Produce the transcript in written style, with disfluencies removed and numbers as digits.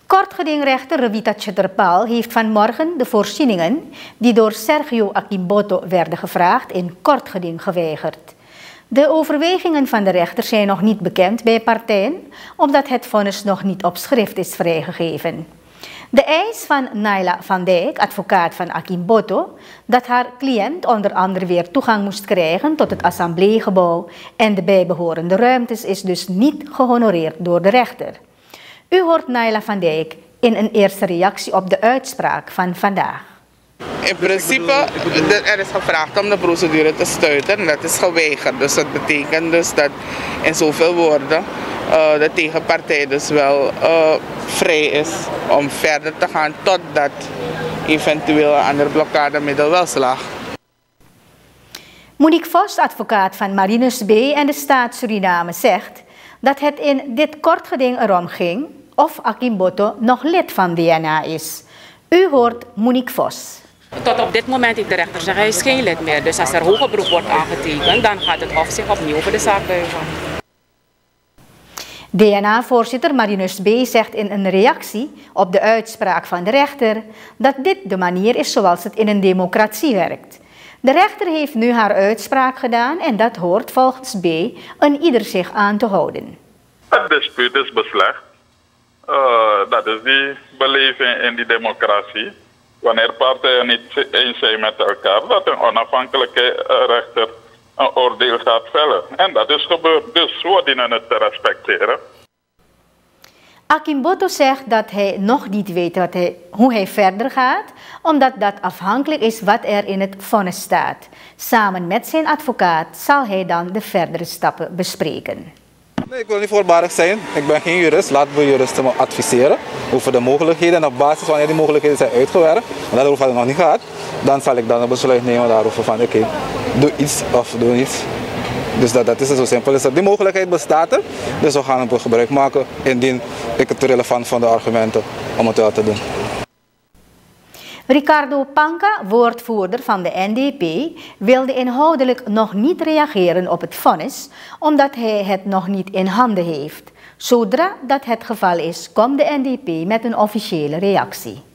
Kortgedingrechter Revita Chatterpal heeft vanmorgen de voorzieningen die door Sergio Akimboto werden gevraagd in kortgeding geweigerd. De overwegingen van de rechter zijn nog niet bekend bij partijen, omdat het vonnis nog niet op schrift is vrijgegeven. De eis van Naila van Dijk, advocaat van Akimboto, dat haar cliënt onder andere weer toegang moest krijgen tot het assembleegebouw en de bijbehorende ruimtes, is dus niet gehonoreerd door de rechter. U hoort Naila van Dijk in een eerste reactie op de uitspraak van vandaag. In principe, er is gevraagd om de procedure te stuiten en dat is geweigerd. Dus dat betekent dus dat in zoveel woorden de tegenpartij dus wel vrij is om verder te gaan totdat eventueel een ander blokkademiddel wel slaagt. Monique Vos, advocaat van Marinus B. en de staat Suriname, zegt dat het in dit kortgeding erom ging of Akimboto nog lid van DNA is. U hoort Monique Vos. Tot op dit moment heeft de rechter gezegd hij is geen lid meer. Dus als er hoger beroep wordt aangetekend, dan gaat het Hof zich opnieuw over de zaak buigen. DNA-voorzitter Marinus B. zegt in een reactie op de uitspraak van de rechter dat dit de manier is zoals het in een democratie werkt. De rechter heeft nu haar uitspraak gedaan en dat hoort volgens B. een ieder zich aan te houden. Het dispuut is beslecht. Dat is die beleving in die democratie. Wanneer partijen niet eens zijn met elkaar, dat een onafhankelijke rechter een oordeel gaat vellen. En dat is gebeurd, dus we dienen het te respecteren. Akimboto zegt dat hij nog niet weet hoe hij verder gaat, omdat dat afhankelijk is wat er in het vonnis staat. Samen met zijn advocaat zal hij dan de verdere stappen bespreken. Nee, ik wil niet voorbarig zijn. Ik ben geen jurist. Laat de juristen me adviseren over de mogelijkheden. En op basis wanneer die mogelijkheden zijn uitgewerkt, en daarover had het nog niet gehad, dan zal ik dan een besluit nemen daarover van oké, doe iets of doe niets. Dus dat is het, zo simpel is dat. Die mogelijkheid bestaat er, dus we gaan er gebruik maken indien ik het relevant vond de argumenten om het wel te doen. Ricardo Panca, woordvoerder van de NDP, wilde inhoudelijk nog niet reageren op het vonnis, omdat hij het nog niet in handen heeft. Zodra dat het geval is, komt de NDP met een officiële reactie.